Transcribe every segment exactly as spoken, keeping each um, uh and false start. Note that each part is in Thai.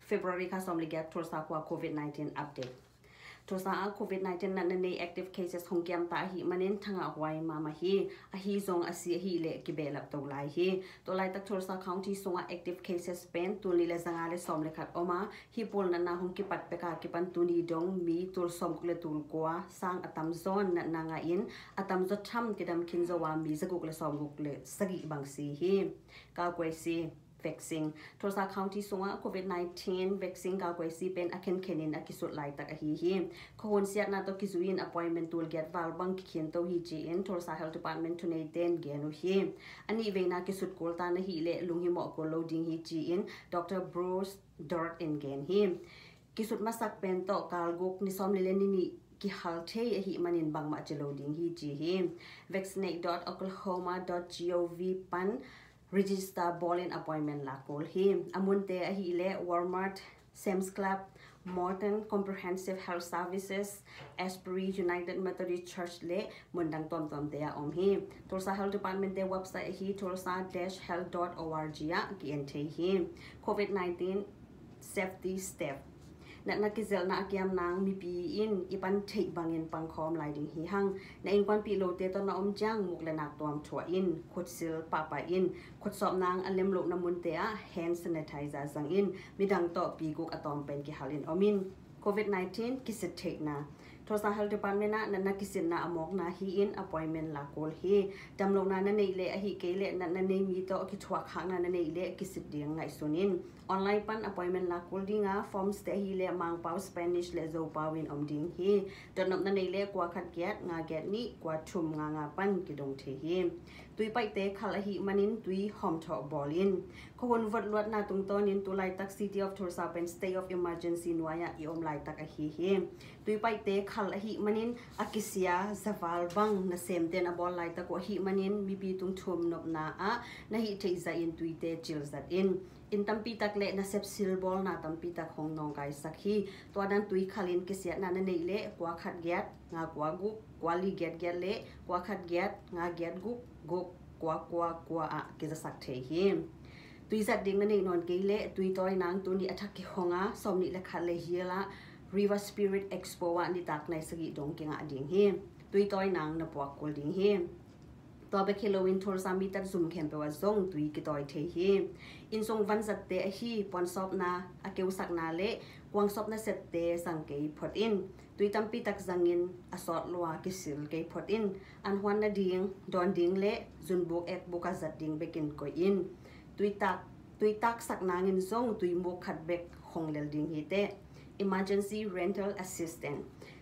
February ค่ะสมลิกาทรสากว่า COVID สิบเก้า update ทรสา COVID สิบเก้า นั้นใน active cases ของเกียมตาหิมันเน้นทางอวัยมามาฮีอหิซงอาศัยหิเละกิเบลับตัวไลฮีตัวไลตักทรสา county ส่ง active cases เป็นตัวนี้เลยสังอาเลสอมเลขัดออกมาฮิปอลนั้นนะหงกิปัดเปกากิปันตัวนี้ดงมีตัวสมกุเลตุลกัวสร้างอัตมซอนนั้นนางอินอัตมจดช่ำกิดำคินจวามีสกุกเลสอมกุกเลสกิบังซีฮีกาวกวยซีvaccine ทรสา county ส่ง COVID สิบเก้า vaccine กาวกวยซีเป็นอาเคนเคนินอากิสุดไลตักอหิฮีขหนเสียนาตกิจุอิน appointment ตัวเกียรวาลบังกิเขียนตัวฮีจีอินทรสา health department ทุนเอเดนเกนุฮีอันนี้เวนากิสุดโกลตานะฮีเละลุงฮิมอกโกโลดิงฮีจีอิน Doctor Bruce Dort in เกนฮีกิสุดมาสักเป็นโตกาลกุกนิซอมเลเลนินีกิฮัลเทยหิมันินบังมาเจโลดิงฮีจีฮี vaccinate dot oklahoma dot gov ปันregister ball-in appointment la call him amunte ahi le Walmart Sam's Club Morton Comprehensive Health Services Asbury United Methodist Church le mundang tom tom te om hi Tulsa Health Department de website hi tulsa dash health dot org ya kente hi COVID สิบเก้า safety stepนักนักกิจนักเกี่ยมนางมีปีอินอีปันเทบางเงินปังคอมลายดิ่งหีหังในอินควันปีโลเตตอนอมจังมุกและนักตัวมชัวอินขดซิลปาปาอินขดสอบนางอันเล็มโลน้ำมันเตะแฮนด์ซานิไทเซอร์สังอินมีดังต่อปีกุกอะตอมเป็นกิฮาลินอมินCOVID สิบเก้า กิสิเทกนาทศเหลตุปันเมนะนันนักกิสินนาอมอกนาฮีอิน appointment ลาโกลฮีจำลงนานันในเละฮีเกเลนันนันในมีโตกิทวักขังนานันในเละกิสิเดียงไงสุนินออนไลน์ปัน appointment ลาโกลดิงา form stay ฮีเละมังเปา Spanish และโซปาวินอมดิงฮีจนนับนันในเละกว่าขัดแก๊สงาแก๊สนี้กว่าชุมงางาปันกิดงเทฮีตุยไปเตะขลหิมันินตุยหอมทอบอลินขวนวัดลวดนาตุงตอนินตุไลตัก City of Tulsa เป็น state of emergency นัวยอีอมไลตักอฮีฮีตุยไปเตะขลหิมันินอากิเซียซาวาลบังนาเซมเตนอบอลไลตักวหิมันินมีปีตุงชุมนบนาอะนาฮิเทซาอินตุยเตจิลซัดอินอินตัมปีตักเละนาเซปซิลบอลนาตัมปีตักของนองไกสักฮีตัวนั้นตุยขลินกิเซียนาเนเนเละกว่าขัดแยดงากว่ากุกกว่าลีแยดแยดเละกว่าขัดแยดงาแยดกุกกุกกว่ากว่ากว่าอะกิจะสักเทฮีตุยสัดดิ่งนั่นเองนอนเกเละตุยต้อยนางตุนี่อัฐกิฮงะสมนิละขัดเลเฮียละ River Spirit Expo วันนี้ตักในสกิดงกิงะดิ่งฮีตุยต้อยนางนับวักกลดิ่งฮีตัวเบคเคโลวินทอลซามิตัดซุ่มเข้มไปว่าซงตุยกิต้อยเทฮีอินซงวันสัตเตอฮีปอนซอบนาอาเกวสักนาเละกวางซอบนาเซตเตสังเกยพอดอินตุยตัมปีตักจังอินอสอดลัวกิสิลเกยพอดอินอันฮวนนาดิงดอนดิงเละจุนบุกเอกบุกาจัดดิงเบกินกอยอินตุยตักตุยตักสักนาเงินซงตุยมุกขัดเบกฮงเลลดิงฮีเต Emergency Rental Assistant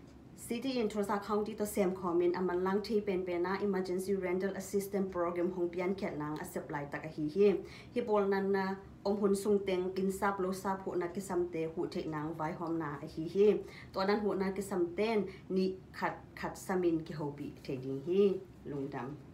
City in Tulsa County to same comment aman lang thi pen pena Emergency Rental Assistant Program hong pian khet nang a supply tak a hi hi hi pol nan na om hun sung teng kin sap lo sap hu na ki sam te hu the nang vai hom na a hi hi to nan hu na ki sam ten ni khat khat samin ki hobi the ding hi lungdam